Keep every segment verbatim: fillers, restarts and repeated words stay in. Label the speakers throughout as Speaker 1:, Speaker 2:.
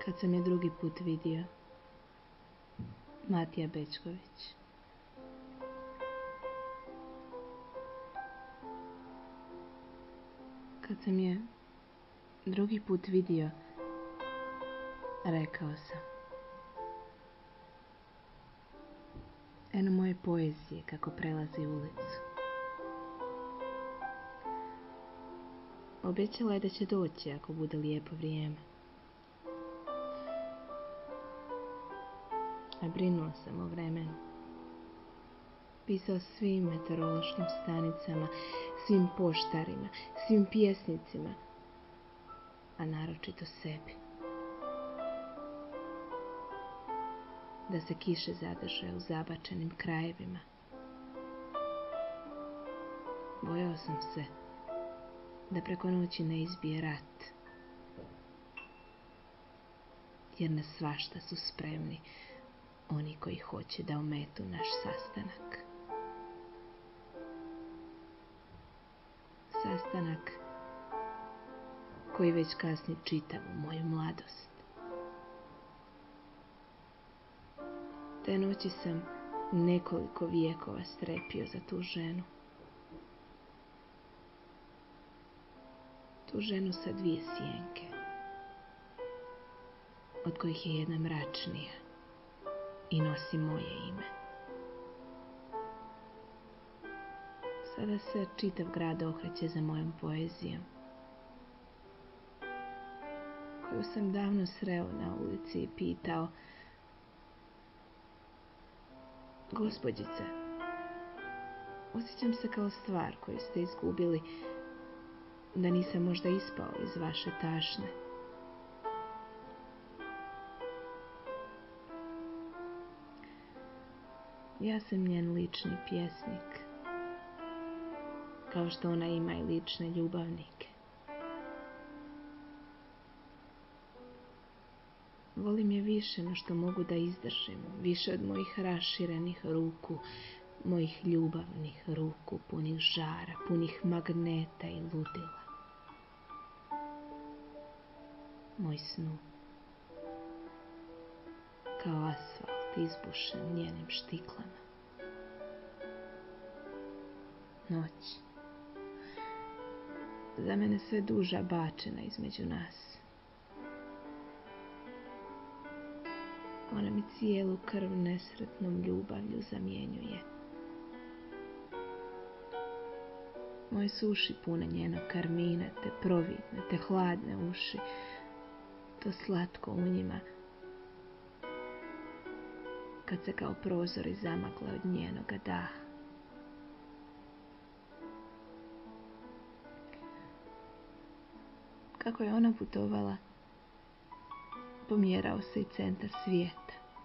Speaker 1: Kad sam je drugi put vidio, Matija Bećković. Kad sam je drugi put vidio, rekao sam: eno moje poezije kako prelazi ulicu. Obećala je da će doći ako bude lijepo vrijeme. A brinuo sam o vremenu. Pisao svim meteorološkim stanicama, svim poštarima, svim pjesnicima, a naročito sebi. Da se kiše zadrže u zabačenim krajevima. Bojao sam se da preko noći ne izbije rat, jer na svašta su spremni oni koji hoće da ometu naš sastanak. Sastanak koji već kasni čitavu moju mladost. Te noći sam nekoliko vijekova strepio za tu ženu. Tu ženu sa dvije sjenke, od kojih je jedna mračnija i nosi moje ime. Sada se čitav grad okreće za mojom poezijom, koju sam davno sreo na ulici i pitao: gospođice, osjećam se kao stvar koju ste izgubili, da nisam možda ispao iz vaše tašne. Ja sam njen lični pjesnik, kao što ona ima i lične ljubavnike. Volim je više no što mogu da izdržim, više od mojih raširenih ruku, mojih ljubavnih ruku, punih žara, punih magneta i ludila. Moj snu, kao asfalt izbušen njenim štiklama. Noć, za mene sve duža bačena između nas. Ona mi cijelu krv nesretnom ljubavlju zamjenjuje. Moje su uši pune njenog karmina, te providne, te hladne uši, to slatko u njima, kad se kao prozori zamagle od njenoga daha. Kako je ona putovala, pomjerao se i centar svijeta.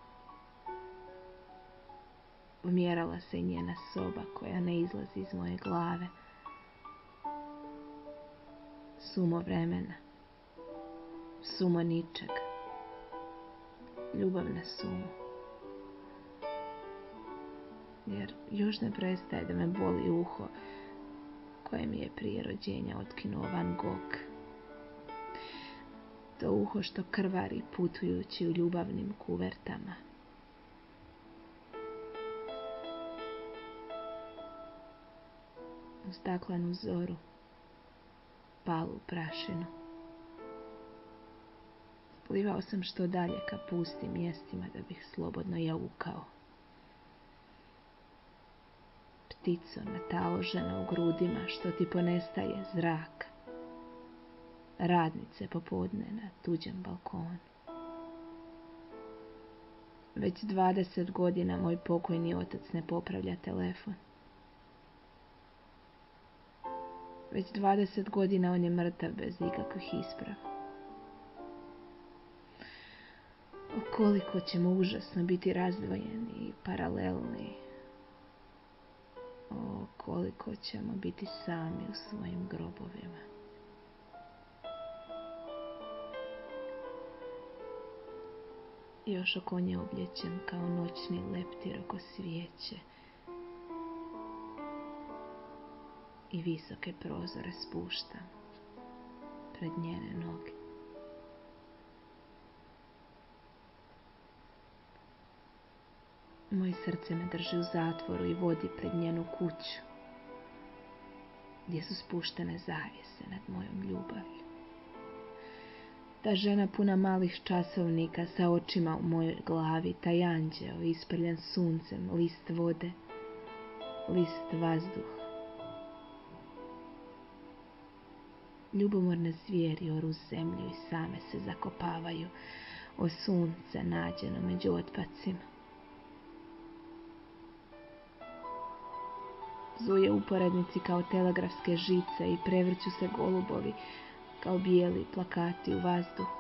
Speaker 1: Pomjerala se i njena soba koja ne izlazi iz moje glave. Sumo vremena, sumo ničeg, ljubav na sumu. Jer još ne prestaje da me boli uho koje mi je prije rođenja otkinuo Van Gogh. To uho što krvari putujući u ljubavnim kuvertama. U staklenu zoru, palu prašinu. Plivao sam što dalje ka pustim mjestima da bih slobodno jaukao. Ptico nataložena u grudima što ti ponestaje zraka. Radnice popodne na tuđem balkonu. Već dvadeset godina moj pokojni otac ne popravlja telefon. Već dvadeset godina on je mrtav bez ikakvih isprava. O koliko ćemo užasno biti razdvojeni i paralelni. O koliko ćemo biti sami u svojim grobovima. Još oko nje obljećem kao noćni leptir oko svijeće i visoke prozore spuštam pred njene noge. Moje srce me drži u zatvoru i vodi pred njenu kuću, gdje su spuštene zavjese nad mojom ljubavlju. Ta žena puna malih časovnika sa očima u mojoj glavi, taj anđeo isprljan suncem, list vode, list vazduh. Ljubomorne zvijeri oru zemlju i same se zakopavaju o sunce nađeno među otpacima. Zuje uporednici kao telegrafske žice i prevrću se golubovi kao bijeli plakati u vazduhu.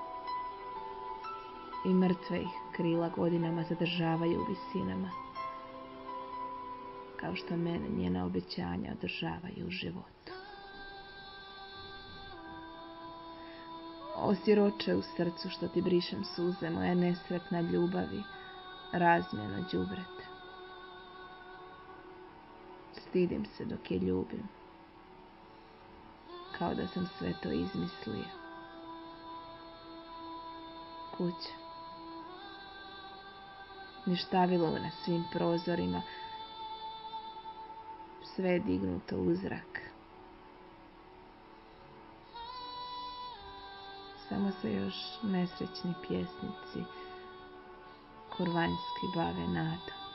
Speaker 1: I mrtve ih krila godinama zadržavaju u visinama, kao što mene njena obećanja održavaju u životu. O siroče u srcu što ti brišem suze, moja nesretna ljubavi, razmjeno đubrete. Stidim se dok je ljubim, kao da sam sve to izmislio. Kuća. Ništavilo na svim prozorima, sve je dignuto u zrak. Samo se još nesrećni pjesnici kurvanjski bave nadom.